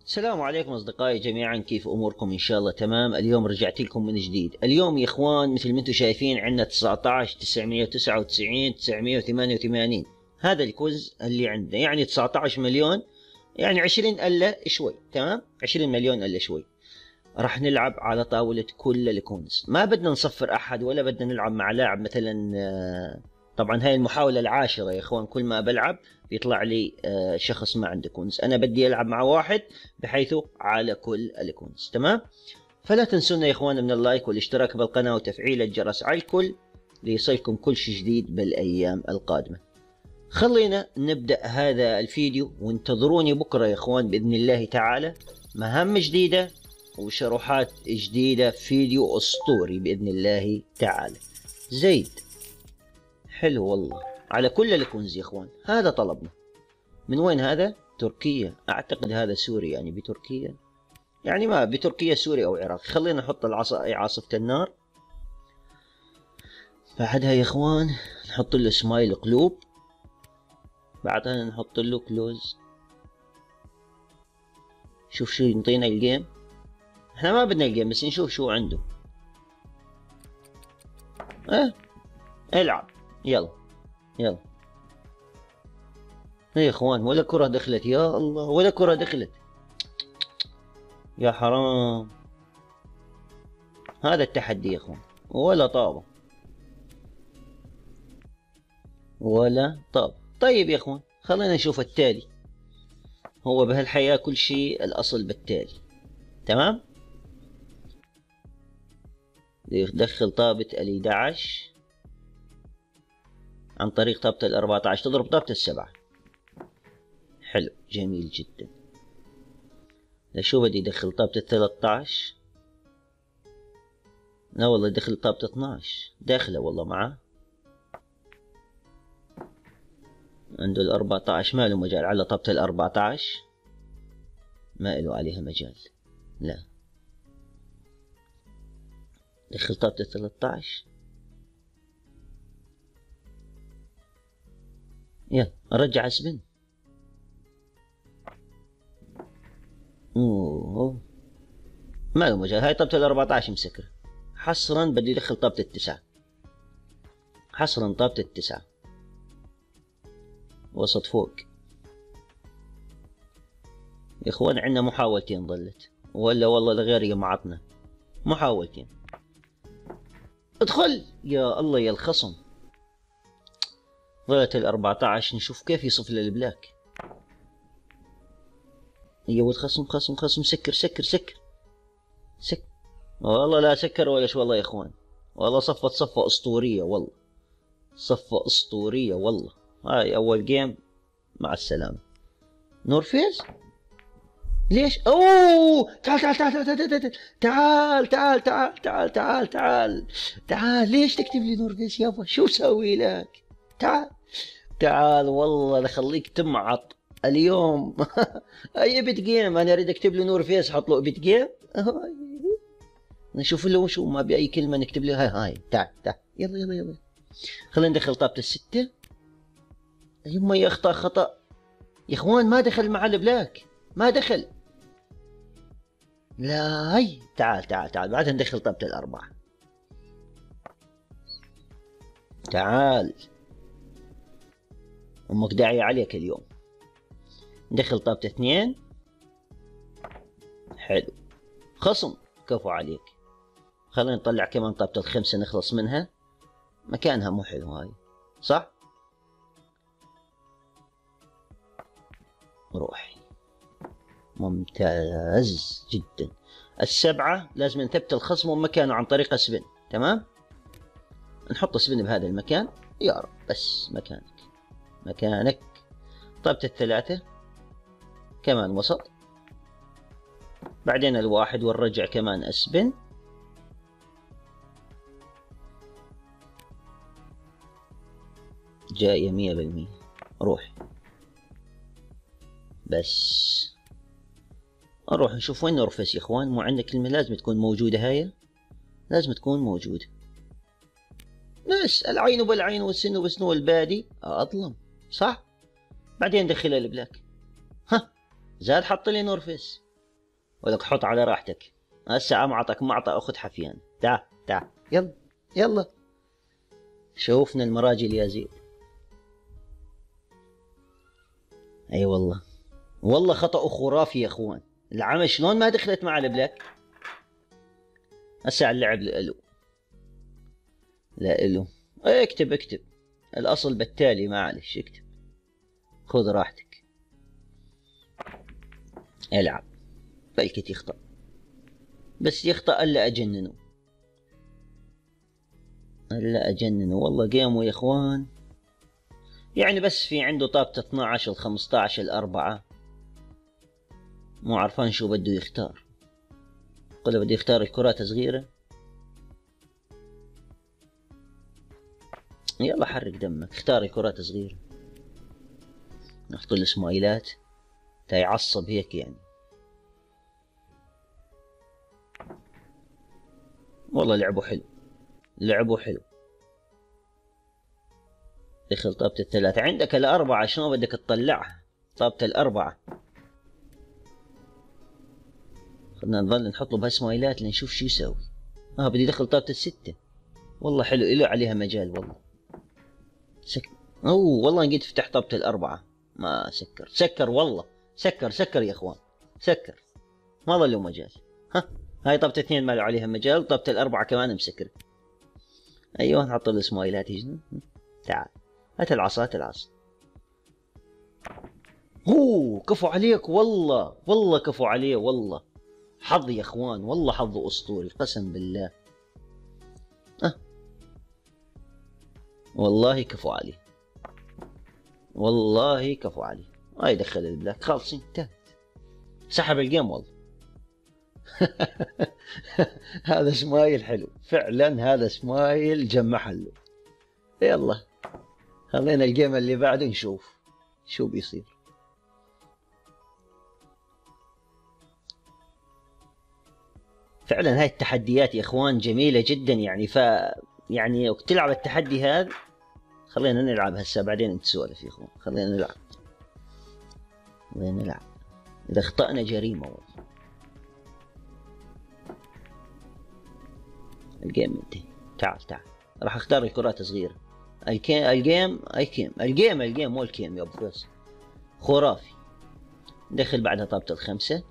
السلام عليكم أصدقائي جميعا، كيف أموركم؟ إن شاء الله تمام. اليوم رجعت لكم من جديد. اليوم يا إخوان مثل ما أنتم شايفين عندنا 19 999 988. هذا الكوز اللي عندنا يعني 19 مليون، يعني 20 إلا شوي. تمام، 20 مليون إلا شوي. راح نلعب على طاولة كل الكونز، ما بدنا نصفر أحد ولا بدنا نلعب مع لاعب مثلا. طبعا هاي المحاولة العاشرة يا إخوان، كل ما بلعب بيطلع لي شخص ما عنده كونز. أنا بدي ألعب مع واحد بحيث على كل الكونز. تمام، فلا تنسونا يا إخوان من اللايك والاشتراك بالقناة وتفعيل الجرس على الكل ليصلكم كل شيء جديد بالأيام القادمة. خلينا نبدأ هذا الفيديو، وانتظروني بكرة يا إخوان بإذن الله تعالى، مهام جديدة وشروحات جديدة، فيديو أسطوري بإذن الله تعالى. زيد حلو والله على كل الكنز يا إخوان، هذا طلبنا. من وين هذا؟ تركيا أعتقد، هذا سوري يعني بتركيا، يعني ما بتركيا سوري أو عراقي. خلينا نحط عاصفة النار. بعدها يا إخوان نحط له سمايل قلوب، بعدها نحط له كلوز. شوف شو ينطينا الجيم. احنا ما بدنا الجيم، بس نشوف شو عنده. العب يلا يلا. يا اخوان ولا كرة دخلت، يا الله ولا كرة دخلت، يا حرام. هذا التحدي يا اخوان، ولا طابة ولا طابة. طيب يا اخوان خلينا نشوف التالي. هو بهالحياة كل شيء الأصل بالتالي. تمام، يدخل طابة ال11 عن طريق طابة ال14 تضرب طابة ال7. حلو جميل جدا. شو بدي يدخل طابة ال13؟ لا والله يدخل طابة 12، داخله والله معاه. عنده ال14 ما له مجال على طابة ال14، ما له عليها مجال. لا دخل طابة ال13. يلا ارجع اسبن. ما له مجال، هاي طابة ال14 مسكرة. حصرا بدي يدخل طابة ال9، حصرا طابة ال9 وسط فوق. يا اخوان عندنا محاولتين ظلت، ولا والله لغير معطنا محاولتين. ادخل يا الله يا الخصم. ظلت ال14، نشوف كيف يصف للبلاك. يا ولد خصم خصم خصم، سكر سكر سكر سكر. والله لا سكر ولا شو والله يا اخوان، والله صفت صفة اسطورية، والله صفة اسطورية والله. هاي اول جيم، مع السلامة. نورفيز ليش؟ اوه تعال تعال تعال تعال تعال تعال تعال تعال تعال تعال. ليش تكتب لي نورفيز يابا؟ شو سوي لك؟ تعال تعال والله لخليك تمعط اليوم. اي بيت جيم، انا اريد اكتب له نورفيز احط له بيت جيم. نشوف له شو، ما باي كلمة نكتب له هاي. تعال تعال يلا يلا يلا. خلينا ندخل طابة ال6. يما يا اخطاء خطأ يا اخوان، ما دخل مع البلاك، ما دخل. لا هي تعال تعال تعال، بعدها ندخل طابة ال4. تعال امك داعية عليك اليوم. ندخل طابة 2. حلو خصم، كفو عليك. خلينا نطلع كمان طابة ال5 نخلص منها، مكانها مو حلو هاي صح؟ روحي ممتاز جدا. ال7 لازم نثبت الخصم ومكانه عن طريق سبن. تمام، نحط سبن بهذا المكان يا رب، بس مكانك مكانك. طابة ال3 كمان وسط، بعدين ال1 والرجع كمان اسبن. جاية 100%. روح بس نروح نشوف وين نرفس يا اخوان. مو عندنا كلمة لازم تكون موجودة، هاي لازم تكون موجودة. بس العين بالعين والسن بالسن والبادي اظلم صح. بعدين دخلها البلاك. ها زاد حط لي نورفيس. ولك حط على راحتك. هسه عم اعطك معطى اخذ حفيان. تعال تعال يلا يلا. شوفنا المراجل يا زيد. اي والله والله خطأ خرافي يا اخوان. العمى شلون ما دخلت مع البلاك. هسه على اللعب لإلو. لا إلو. اكتب اكتب. الاصل بالتالي معلش اكتب. خذ راحتك. العب. بلكت يخطأ. بس يخطأ الا اجننه. الا اجننه والله جيمه يا اخوان. يعني بس في عنده طابة 12 ال 15 الأربعة. مو عرفان شو بده يختار. قل بدي يختار الكرات صغيرة. يلا حرك دمك اختار الكرات صغيرة. نحط له سمايلات تا يعصب هيك يعني. والله لعبه حلو. لعبه حلو. دخل طابة الثلاثة. عندك الأربعة شلون بدك تطلعها. طابة الأربعة. خلنا نظل نحط له بهالسمايلات لنشوف شو يسوي. بدي يدخل طابة الستة. والله حلو إله عليها مجال والله. والله قد فتح طابة الأربعة. ما سكر سكر والله. سكر سكر يا اخوان. سكر. ما ظل مجال. هاي طابة اثنين ما له عليها مجال. طابة الأربعة كمان مسكر. ايوه نحط له سمايلات هنا. تعال هات العصا هات العصا. كفو عليك والله والله كفو عليه والله. حظ يا اخوان والله حظ اسطوري قسم بالله. والله كفو عليه. والله كفو عليه. ما يدخل البلاك خالص انتهت. سحب الجيم والله. هذا سمايل حلو فعلا. هذا سمايل جمع حلو. يلا خلينا الجيم اللي بعده نشوف شو بيصير. فعلا هاي التحديات يا اخوان جميلة جدا يعني. يعني وقت تلعب التحدي هذا. خلينا نلعب هسه بعدين نتسولف يا اخوان. خلينا نلعب. خلينا نلعب. اذا اخطأنا جريمة والله. الجيم منتهي. تعال تعال. راح اختار الكرات صغيرة. الجيم مو الكيم يا ابو فيصل. خرافي. ندخل بعدها طابة الخمسة.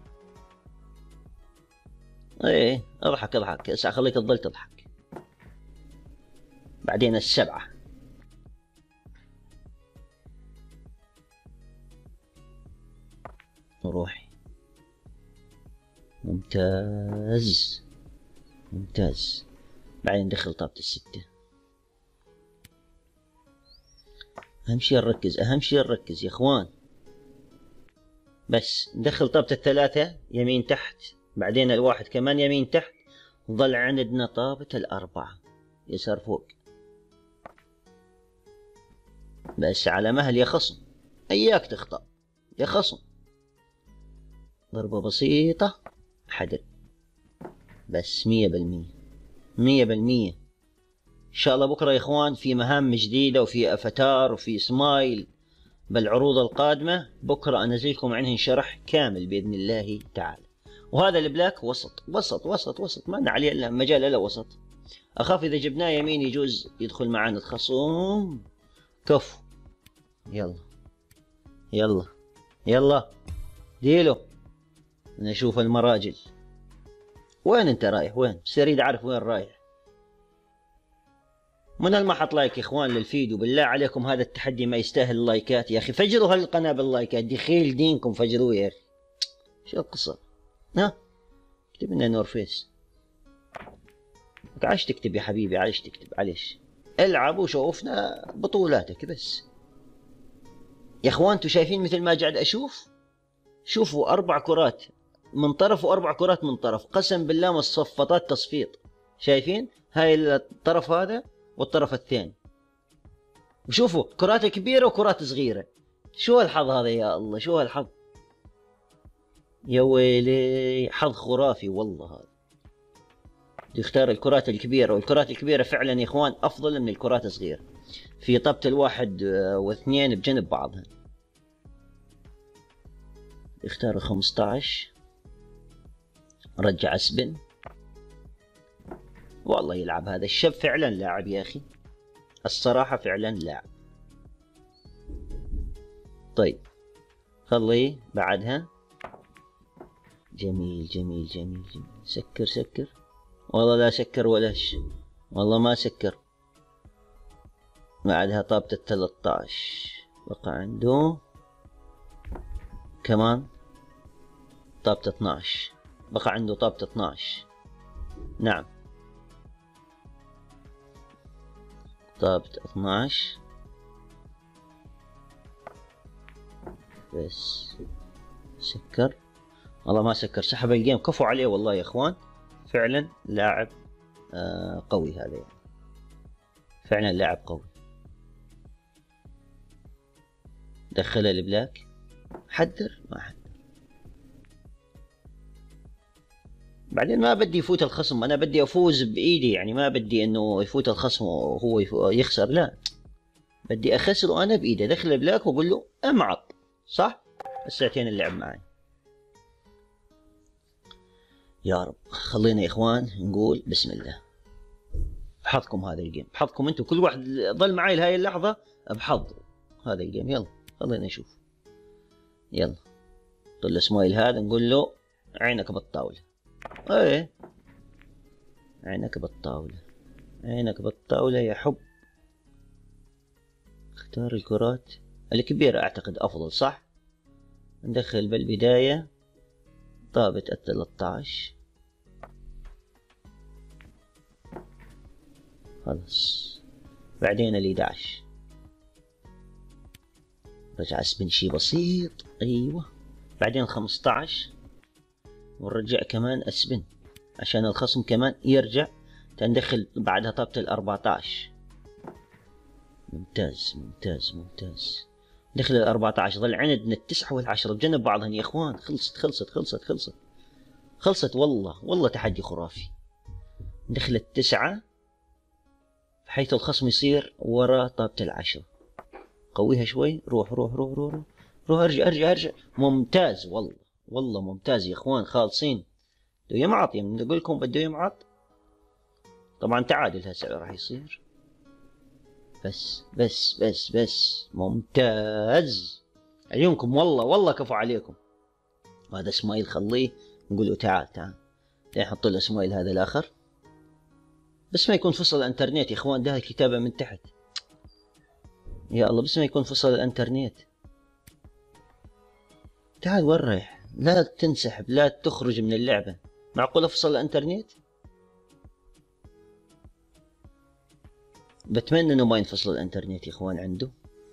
ايه اضحك اضحك. هسه خليك تضل تضحك. بعدين السبعة. روحي. ممتاز ممتاز. بعدين ندخل طابة الستة. أهم شي نركز. أهم شي نركز يا إخوان. بس ندخل طابة الثلاثة يمين تحت. بعدين الواحد كمان يمين تحت. ظل عندنا طابة الأربعة يسار فوق. بس على مهل يا خصم. إياك تخطأ يا خصم. ضربة بسيطة. حدر. بس 100%. 100%. إن شاء الله بكرة يا إخوان في مهام جديدة وفي أفاتار وفي سمايل بالعروض القادمة. بكرة أنزلكم عنهن شرح كامل بإذن الله تعالى. وهذا البلاك وسط وسط وسط وسط. ما لنا عليه إلا مجال إلا وسط. أخاف إذا جبناه يمين يجوز يدخل معنا الخصوم. كفو. يلا يلا يلا ديلو. نشوف المراجل. وين انت رايح وين؟ بس اريد اعرف وين رايح. من ما حط لايك يا اخوان للفيديو بالله عليكم. هذا التحدي ما يستاهل اللايكات يا اخي. فجروا هالقناة باللايكات. دخيل دينكم فجروه يا اخي. شو القصة؟ اكتب لنا نور فيس. عايش تكتب يا حبيبي. عايش تكتب. معلش العب وشوفنا بطولاتك بس. يا اخوان انتوا شايفين مثل ما قاعد اشوف. شوفوا 4 كرات من طرف و4 كرات من طرف. قسم بالله مصفطات تصفيط. شايفين هاي الطرف هذا والطرف الثاني. وشوفوا كرات كبيرة وكرات صغيرة. شو هالحظ هذا يا الله. شو هالحظ. يا ويلي حظ خرافي والله. هذا يختار الكرات الكبيرة. والكرات الكبيرة فعلا يا اخوان افضل من الكرات الصغيرة. في طبة الواحد واثنين بجنب بعضها. يختار 15. رجع اسبن. والله يلعب هذا الشاب، فعلا لاعب يا اخي، الصراحة فعلا لاعب. طيب خليه بعدها. جميل جميل جميل جميل. سكر سكر. والله لا سكر ولا والله ما سكر. بعدها طابة 13 بقى عنده كمان طابة 12. بقى عنده طابة 12. نعم طابة 12 بس. سكر. والله ما سكر، سحب الجيم. كفو عليه والله يا اخوان، فعلا لاعب قوي هذا يعني. فعلا لاعب قوي. دخله البلاك. حذر ما حذر. بعدين ما بدي يفوت الخصم، انا بدي افوز بايدي يعني، ما بدي انه يفوت الخصم وهو يخسر، لا بدي اخسره انا بايدي. دخل البلاك واقول له امعط، صح؟ الساعتين اللعب معي. يا رب. خلينا يا اخوان نقول بسم الله. بحظكم هذا الجيم، بحظكم انتم، كل واحد ضل معي لهي اللحظة بحظ هذا الجيم. يلا خلينا نشوف. يلا طل سمايل هذا نقول له عينك بالطاولة. ايه عينك بالطاولة، عينك بالطاولة يا حب. اختار الكرات الكبيرة اعتقد افضل، صح؟ ندخل بالبداية طابة 13. خلاص. بعدين 11 رجع اسبن شي بسيط. ايوه. بعدين 15 ونرجع كمان اسبن عشان الخصم كمان يرجع. تندخل بعدها طابة 14. ممتاز ممتاز ممتاز. دخل 14. ظل عندنا 9 و10 بجنب بعضهن يا اخوان. خلصت خلصت خلصت خلصت خلصت. والله تحدي خرافي. دخلت 9 بحيث الخصم يصير ورا طابة 10. قويها شوي. روح روح روح روح روح, روح. ارجع ارجع ارجع. ممتاز والله ممتاز يا اخوان. خالصين. بده يمعط يعني، بدي اقول لكم بده يمعط. طبعا تعادل هسه راح يصير. بس بس بس بس ممتاز. عيونكم والله كفو عليكم. هذا سمايل خليه نقول له تعال تعال. نحط له سمايل هذا الاخر بس ما يكون فصل الانترنت يا اخوان. ده الكتابة من تحت يا الله، بس ما يكون فصل الانترنت. تعال وين رايح؟ لا تنسحب، لا تخرج من اللعبة. معقولة فصل الانترنت؟ بتمنى انه ما ينفصل الانترنت يا اخوان عنده.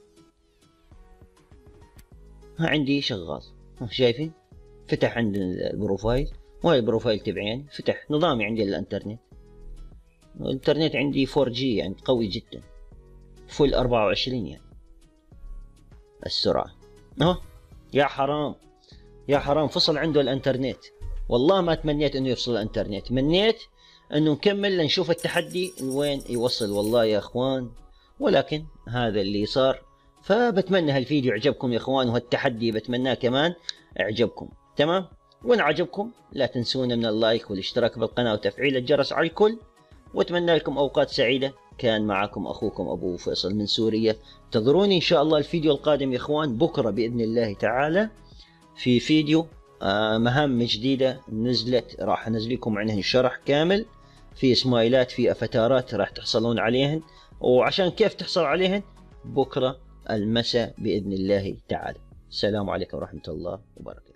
ها عندي شغال. ها شايفين؟ فتح عند البروفايل، وهي البروفايل تبعين فتح. نظامي عندي الانترنت. الانترنت عندي 4G يعني قوي جدا، فل 24 يعني السرعة. يا حرام يا حرام فصل عنده الانترنت. والله ما تمنيت انه يفصل الانترنت، تمنيت انه نكمل لنشوف التحدي وين يوصل والله يا اخوان، ولكن هذا اللي صار. فبتمنى هالفيديو عجبكم يا اخوان، وهالتحدي بتمناه كمان اعجبكم. تمام؟ وان عجبكم لا تنسونا من اللايك والاشتراك بالقناة وتفعيل الجرس على الكل. واتمنى لكم اوقات سعيدة. كان معكم اخوكم ابو فيصل من سوريا. انتظروني ان شاء الله الفيديو القادم يا اخوان بكرة باذن الله تعالى في فيديو مهام جديدة نزلت، راح انزل لكم عنهن شرح كامل، في سمايلات في افاتارات راح تحصلون عليهن، وعشان كيف تحصل عليهن بكرة المساء بإذن الله تعالى. السلام عليكم ورحمة الله وبركاته.